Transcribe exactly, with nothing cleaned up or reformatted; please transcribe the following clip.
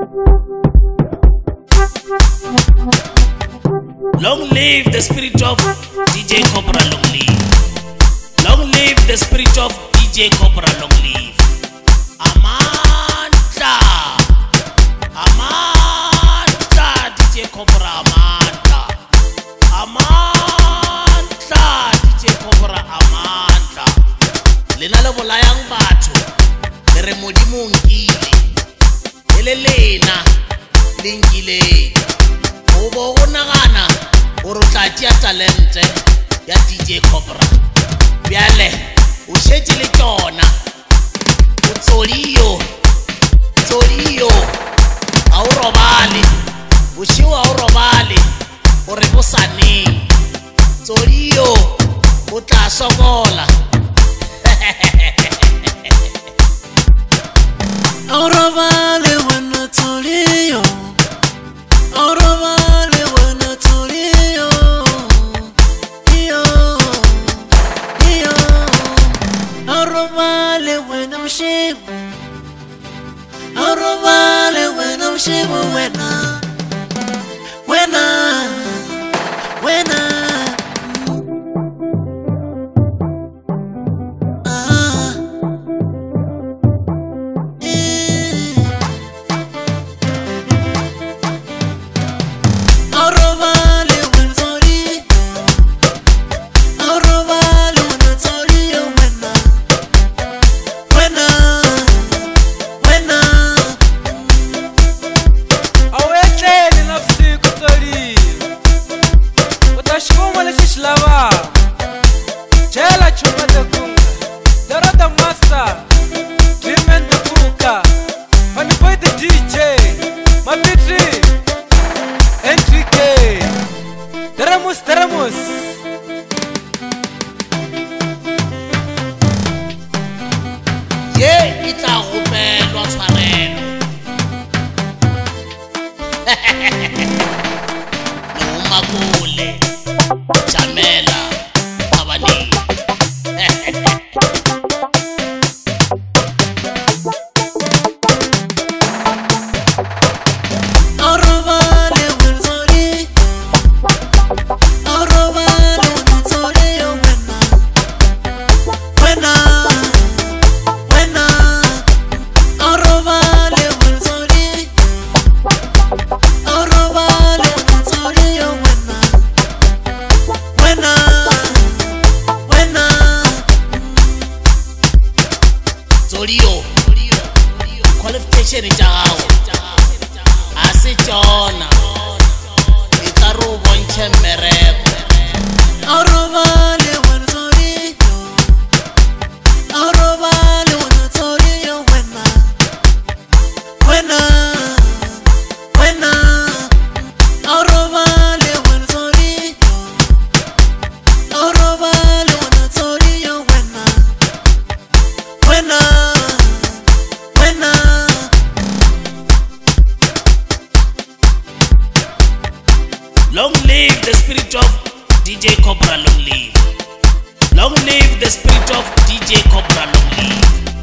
Long live the spirit of D J Cobra, long live. Long live the spirit of D J Cobra, long live. Amanda, Amanda, D J Cobra, Amanda, Amanda, D J Cobra, Amanda. Lena le bolayang batho, le re modimo nkile, ele lena, linkile. Obo go nagana gore o tla tia talente ya D J Cobra. Bjale o šetše le tšona o tsodiyo tsodiyo a o robale o šewa o robale gore bo saneng tsodiyo o tla sokola. A o robale wena tsodiyo a o robale Arobale when I'm shiver when I when I when I qualification jao ase tšona e tla re o bontšhe mmereko. A robale wena tsodiyo a robale wena tsodiyo wena wena wena a robale wena tsodiyo a robale wena tsodiyo wena wena wena. Long live the spirit of D J Cobra, long live. Long live the spirit of D J Cobra, long live.